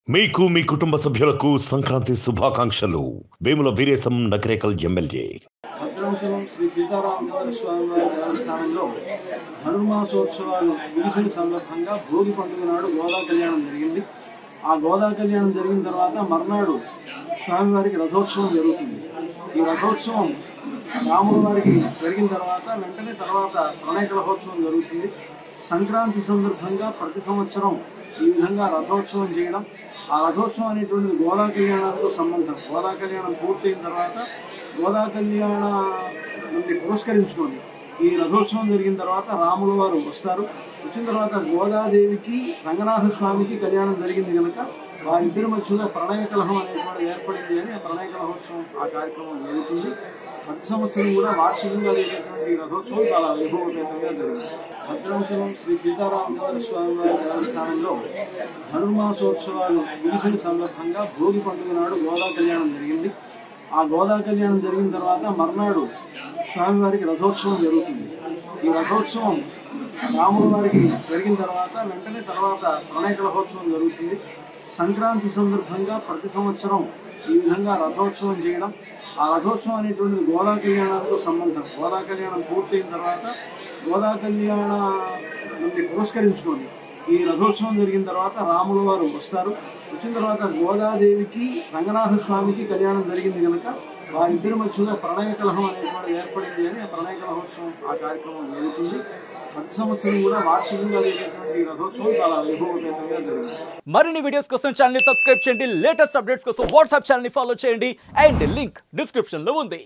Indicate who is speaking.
Speaker 1: మీకు మీ కుటుంబ సభ్యులకు సంక్రాంతి శుభాకాంక్షలు. వేముల వీరేశం నగరేకల్ ఎమ్మెల్యే.
Speaker 2: భద్రాచలం శ్రీ సీతారామచంద్ర స్వామి వారి దేవస్థానంలో ధనుర్మాసోత్సవాలు ముగిసిన సందర్భంగా భోగి పండుగ నాడు గోదా కళ్యాణం జరిగింది. ఆ గోదా కళ్యాణం జరిగిన తర్వాత మర్నాడు స్వామివారికి రథోత్సవం జరుగుతుంది. ఈ రథోత్సవం రాముల వారికి జరిగిన తర్వాత వెంటనే ప్రణయ కలహోత్సవం జరుగుతుంది. సంక్రాంతి సందర్భంగా ప్రతి సంవత్సరం ఈ విధంగా రథోత్సవం చేయడం, ఆ రథోత్సవం అనేటువంటిది గోదా కళ్యాణాలతో సంబంధం. గోదా కళ్యాణం పూర్తయిన తర్వాత గోదా కళ్యాణాన్ని పురస్కరించుకొని ఈ రథోత్సవం జరిగిన తర్వాత రాముల వారు వస్తారు. వచ్చిన తర్వాత గోదాదేవికి రంగనాథ స్వామికి కళ్యాణం జరిగింది కనుక వారిద్దరి మధ్యలో ప్రణయ కలహం అనేటువంటి ఏర్పడింది అని ఆ ప్రణయ కలహోత్సవం ఆ కార్యక్రమం జరుగుతుంది. ప్రతి సంవత్సరం కూడా వార్షికంగా జరిగేటువంటి రథోత్సవం చాలా వైభవపేతంగా జరిగింది. భద్రాచలం శ్రీ సీతారామచంద్ర స్వామి వారి దేవస్థానంలో ధనుర్మాసోత్సవాలు ముగిసిన సందర్భంగా భోగి పండుగ నాడు గోదా కళ్యాణం జరిగింది. ఆ గోదా కళ్యాణం జరిగిన తర్వాత మర్నాడు స్వామివారికి రథోత్సవం జరుగుతుంది. ఈ రథోత్సవం రాముల వారికి జరిగిన తర్వాత వెంటనే ప్రణయ కలహోత్సవం జరుగుతుంది. సంక్రాంతి సందర్భంగా ప్రతి సంవత్సరం ఈ విధంగా రథోత్సవం చేయడం, ఆ రథోత్సవం అనేటువంటిది గోదా కళ్యాణాలతో సంబంధం. గోదా కళ్యాణం పూర్తయిన తర్వాత గోదా కళ్యాణాన్ని పురస్కరించుకొని ఈ రథోత్సవం జరిగిన తర్వాత రాముల వారు వస్తారు. వచ్చిన తర్వాత గోదాదేవికి రంగనాథ స్వామికి కళ్యాణం జరిగింది కనుక వారిద్దరి మధ్యలో ప్రణయ కలహం అనేటువంటి ఏర్పడింది అని ఆ ప్రణయ కలహోత్సవం ఆ కార్యక్రమం జరుగుతుంది. ప్రతి సంవత్సరం కూడా వార్షికంగా జరిగేటువంటి రథోత్సవం చాలా వైభవపేతంగా జరిగింది.
Speaker 3: మరిన్ని వీడియోస్ కోసం ఛానల్ ని సబ్స్క్రైబ్ చేయండి. లేటెస్ట్ అప్డేట్స్ కోసం వాట్సాప్ ఛానల్ ని ఫాలో చేయండి. అండ్ లింక్ డిస్క్రిప్షన్ లో ఉంది.